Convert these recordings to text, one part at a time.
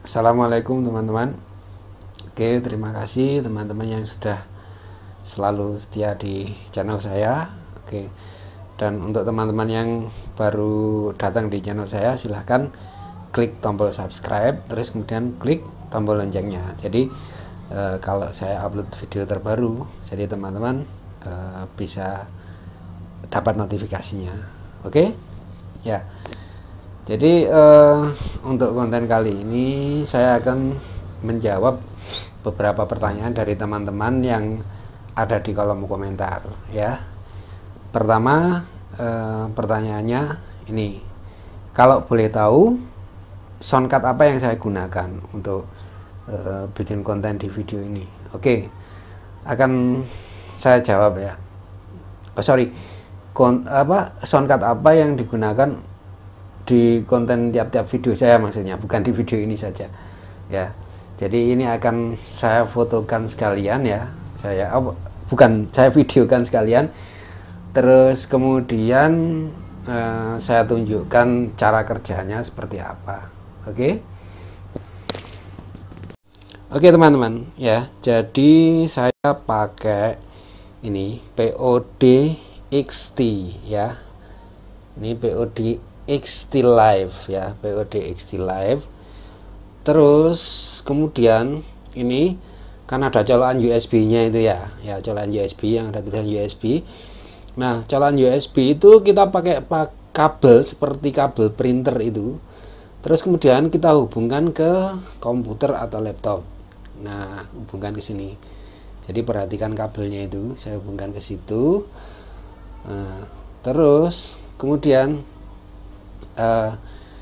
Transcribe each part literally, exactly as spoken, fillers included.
Assalamualaikum teman-teman. Oke, terima kasih teman-teman yang sudah selalu setia di channel saya. Oke, dan untuk teman-teman yang baru datang di channel saya, silahkan klik tombol subscribe, terus kemudian klik tombol loncengnya. Jadi eh, kalau saya upload video terbaru, jadi teman-teman eh, bisa dapat notifikasinya. Oke, ya. Jadi eh, untuk konten kali ini saya akan menjawab beberapa pertanyaan dari teman-teman yang ada di kolom komentar ya. Pertama eh, pertanyaannya ini, kalau boleh tahu soundcard apa yang saya gunakan untuk eh, bikin konten di video ini. Oke, akan saya jawab ya. Oh sorry, Kon, apa soundcard apa yang digunakan di konten tiap-tiap video saya, maksudnya bukan di video ini saja ya. Jadi ini akan saya fotokan sekalian ya, saya oh, bukan saya videokan sekalian, terus kemudian eh, saya tunjukkan cara kerjanya seperti apa. Oke oke teman-teman ya, jadi saya pakai ini P O D X T ya, ini P O D X T Live ya, P O D X T Live. Terus kemudian ini kan ada colokan U S B nya itu ya, ya colokan U S B yang ada tulisan U S B. Nah colokan U S B itu kita pakai pak kabel seperti kabel printer itu, terus kemudian kita hubungkan ke komputer atau laptop. Nah hubungkan ke sini, jadi perhatikan kabelnya itu saya hubungkan ke situ. Nah, terus kemudian Uh,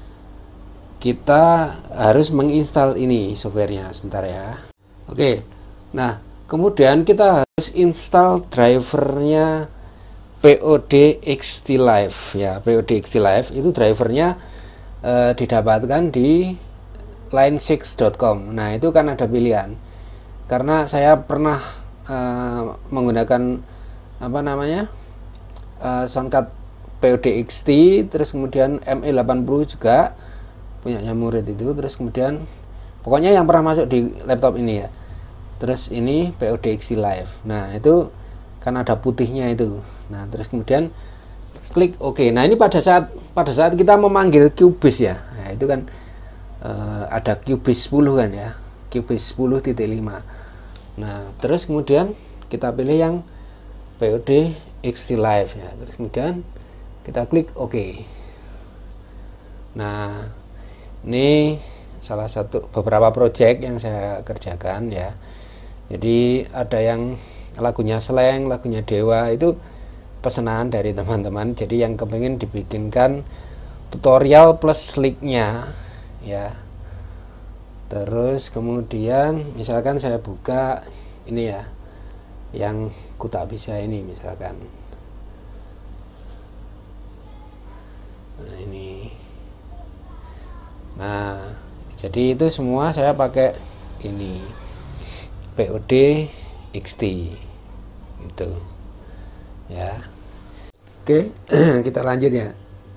kita harus menginstal ini softwarenya sebentar ya. Oke, nah kemudian kita harus install drivernya P O D X T Live ya. P O D X T Live itu drivernya uh, didapatkan di line six dot com. Nah itu kan ada pilihan, karena saya pernah uh, menggunakan apa namanya uh, soundcard P O D X T, terus kemudian M E delapan puluh juga punyanya murid itu, terus kemudian pokoknya yang pernah masuk di laptop ini ya. Terus ini P O D X T Live. Nah itu kan ada putihnya itu. Nah terus kemudian klik OK. Nah ini pada saat pada saat kita memanggil Cubase ya, nah itu kan uh, ada Cubase sepuluh kan ya, Cubase sepuluh titik lima. Nah terus kemudian kita pilih yang P O D X T Live ya, terus kemudian kita klik OK. Nah ini salah satu beberapa project yang saya kerjakan ya. Jadi ada yang lagunya Slank, lagunya Dewa, itu pesanan dari teman-teman, jadi yang kepengen dibikinkan tutorial plus linknya ya. Terus kemudian misalkan saya buka ini ya, yang ku tak bisa ini misalkan. Nah ini, nah jadi itu semua saya pakai ini P O D X T itu ya. Oke, kita lanjut ya.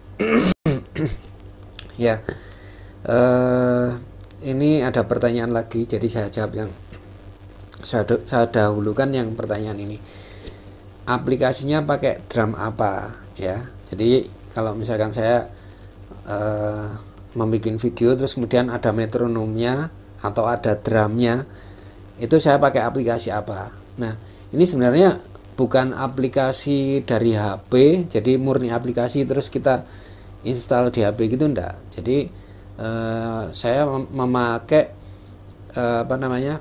Ya, uh, ini ada pertanyaan lagi, jadi saya jawab yang saya, saya dahulukan yang pertanyaan ini. Aplikasinya pakai drum apa ya? Jadi kalau misalkan saya uh, membuat video terus kemudian ada metronomnya atau ada drumnya, itu saya pakai aplikasi apa? Nah ini sebenarnya bukan aplikasi dari H P, jadi murni aplikasi terus kita install di H P gitu enggak. Jadi uh, saya mem memakai uh, apa namanya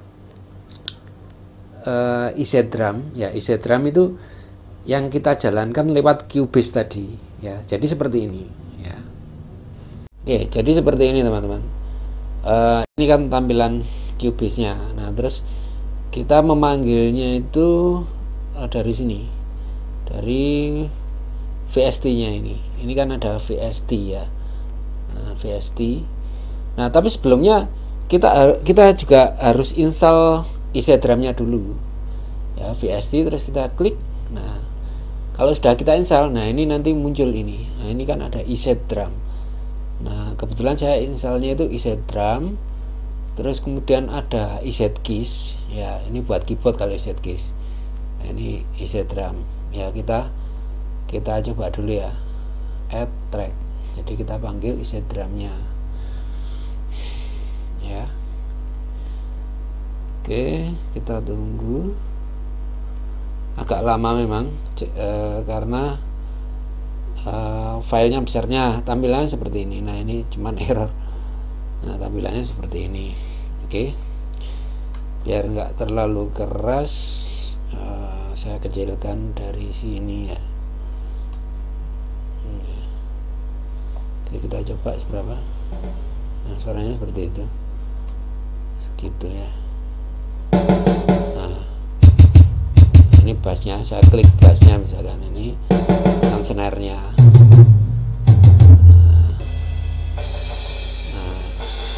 uh, EZdrum ya. EZdrum itu yang kita jalankan lewat Cubase tadi ya, jadi seperti ini ya. Oke, jadi seperti ini teman-teman. Uh, ini kan tampilan Cubase nya. Nah terus kita memanggilnya itu uh, dari sini, dari V S T nya ini. Ini kan ada V S T ya, nah, V S T. Nah tapi sebelumnya kita kita juga harus install EZdrum nya dulu ya, V S T, terus kita klik. Nah kalau sudah kita install, nah ini nanti muncul ini. Nah ini kan ada EZdrum. Nah kebetulan saya installnya itu EZdrum Terus kemudian ada E Z Keys ya, ini buat keyboard kalau E Z Keys. Nah, ini E Z Drum ya, kita kita coba dulu ya, add track. Jadi kita panggil E Z Drumnya ya. Oke, kita tunggu. Agak lama memang e, karena e, filenya besarnya, tampilannya seperti ini. Nah ini cuman error. Nah tampilannya seperti ini. Oke, biar nggak terlalu keras, e, saya kecilkan dari sini ya. Oke, kita coba seberapa. Nah suaranya seperti itu, segitu ya. Nah ini bassnya, saya klik bassnya misalkan, ini dan snare-nya. Nah, nah.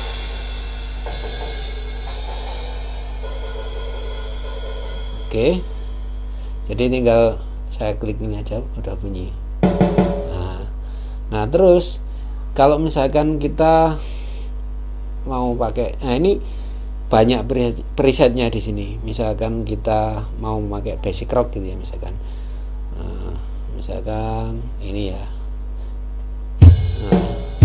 Oke, jadi tinggal saya klik ini aja udah bunyi. Nah, nah terus kalau misalkan kita mau pakai, nah ini banyak presetnya di sini. Misalkan kita mau memakai basic rock gitu ya, misalkan nah, misalkan ini ya. Nah,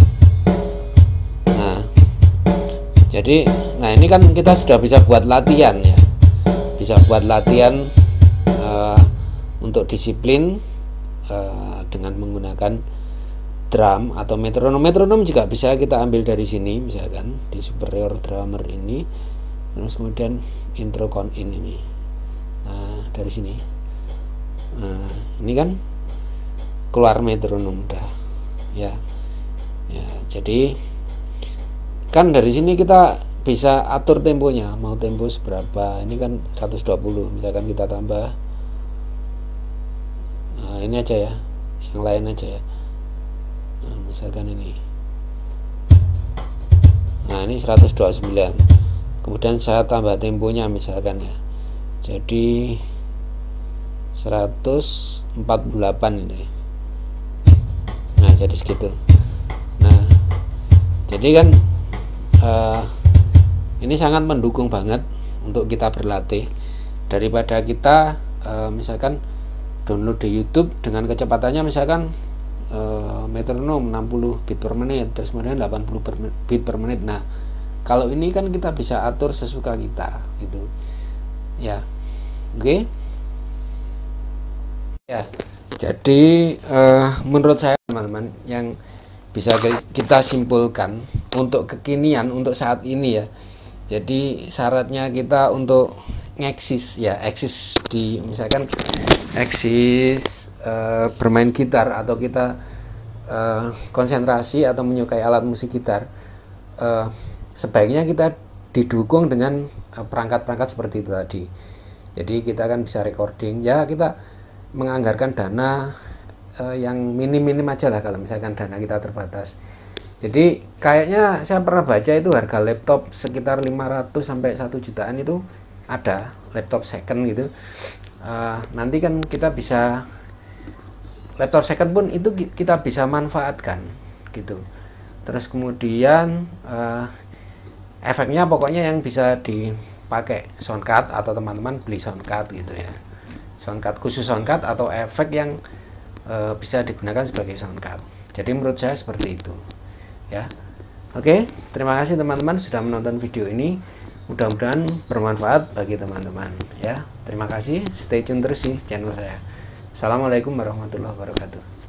nah jadi nah ini kan kita sudah bisa buat latihan ya, bisa buat latihan uh, untuk disiplin uh, dengan menggunakan drum atau metronom. Metronom juga bisa kita ambil dari sini, misalkan di superior drummer ini, terus kemudian intro count in ini. Nah dari sini, nah ini kan keluar metronom dah ya. Ya jadi kan dari sini kita bisa atur temponya, mau tempo seberapa. Ini kan seratus dua puluh, misalkan kita tambah, nah ini aja ya, yang lain aja ya. Nah, misalkan ini, nah ini seratus dua puluh sembilan, kemudian saya tambah temponya misalkan ya, jadi seratus empat puluh delapan ini. Nah jadi segitu. Nah jadi kan uh, ini sangat mendukung banget untuk kita berlatih, daripada kita uh, misalkan download di YouTube dengan kecepatannya misalkan Uh, metronom enam puluh bit per menit, terus kemudian delapan puluh bit per menit. Nah kalau ini kan kita bisa atur sesuka kita gitu ya. Oke okay? Ya, jadi uh, menurut saya teman-teman, yang bisa kita simpulkan untuk kekinian, untuk saat ini ya, jadi syaratnya kita untuk ngeksis ya, eksis di misalkan eksis uh, bermain gitar, atau kita uh, konsentrasi atau menyukai alat musik gitar, uh, sebaiknya kita didukung dengan perangkat-perangkat uh, seperti itu tadi. Jadi kita kan bisa recording ya, kita menganggarkan dana uh, yang minim-minim aja lah kalau misalkan dana kita terbatas. Jadi kayaknya saya pernah baca itu harga laptop sekitar lima ratus sampai satu jutaan itu ada, laptop second gitu. Uh, nanti kan kita bisa, laptop second pun itu kita bisa manfaatkan gitu. Terus kemudian uh, efeknya pokoknya yang bisa dipakai soundcard, atau teman-teman beli soundcard gitu ya, soundcard khusus soundcard atau efek yang uh, bisa digunakan sebagai soundcard. Jadi menurut saya seperti itu ya. Oke, terima kasih teman-teman sudah menonton video ini, mudah-mudahan bermanfaat bagi teman-teman ya. Terima kasih, stay tune terus di channel saya. Assalamualaikum warahmatullahi wabarakatuh.